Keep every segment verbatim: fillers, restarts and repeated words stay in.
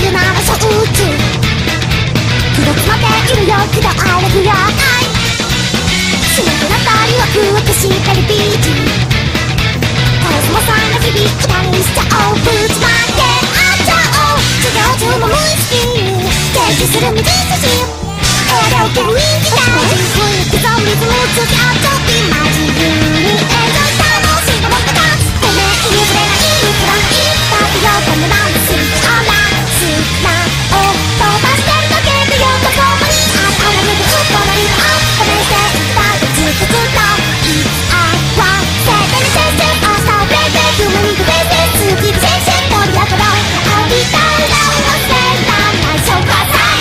るなら承知気が詰まっているよ気が荒れるよしなくなったりワクワクしたりビーチコスモさんが響く歌にしちゃおうぶちまけあっちゃおう授業中も無意識に提示する道筋俺を受ける人気だ人生リズムつきあっちゃってマジ自由にエンジョイ楽しいと思ってたごめん譲れないくらいだってよこんななんですあら砂を飛ばしてるだけでよどこまにあったら脱ぐとなりのあっためしていきたいずっとずっといあわせてみてして明日をベイベー夢にグベイベー好きでシェイシェイ盛り上がろう浴びたいな忘れた内緒ください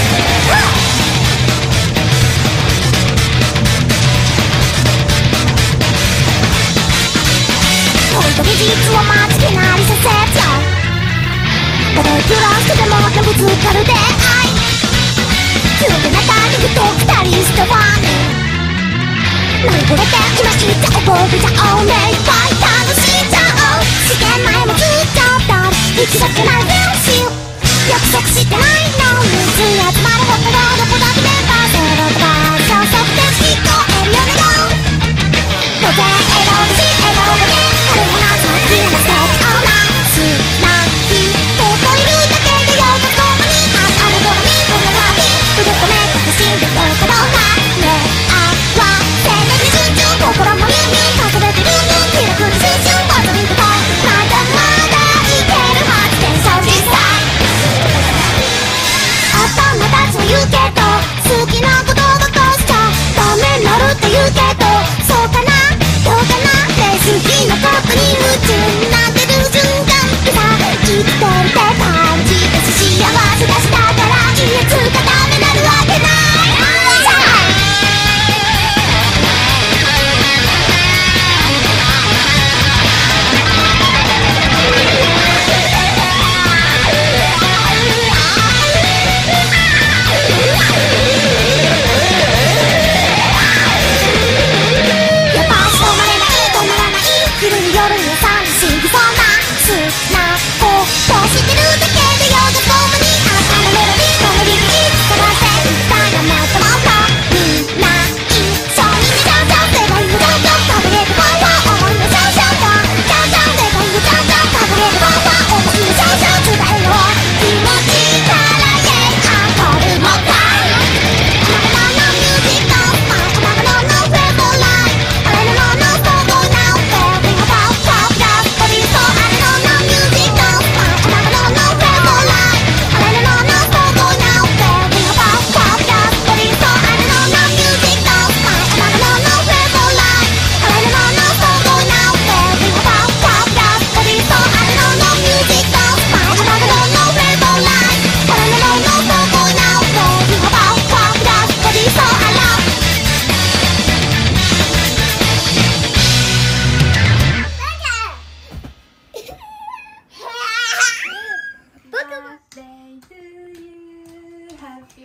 本当に実は間違いないセセプションたとえ揺らしてでもぶつかる出会い急で中にふと来たりしてファン何これって今言っちゃおう覚えちゃおう目いっぱい楽しんじゃおう試験前もずっとだ行きたくないフェルシー約束してないのについ集まるほどどこだってメンバーゼロとか消息で聞こえるよね当然笑顔でし笑顔であれもなさっきのステージオーラーつなぎとこいるだけでよどこまにああれどらみこのラビ腕と目と走るどこどか目合わせてみ順々心もミュンミュン重ねてるの気楽にシュンシュンバズリングとまだまだいける発電所実際頭たちは言うけど好きなことばこしちゃダメになるって言うけどそうかなどうかなね好きなことに夢中になってる瞬間ってさ生きてるって感じたし幸せだしだからいいやつがダメなるわけない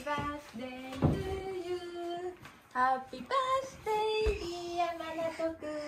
Happy birthday, dear マナト君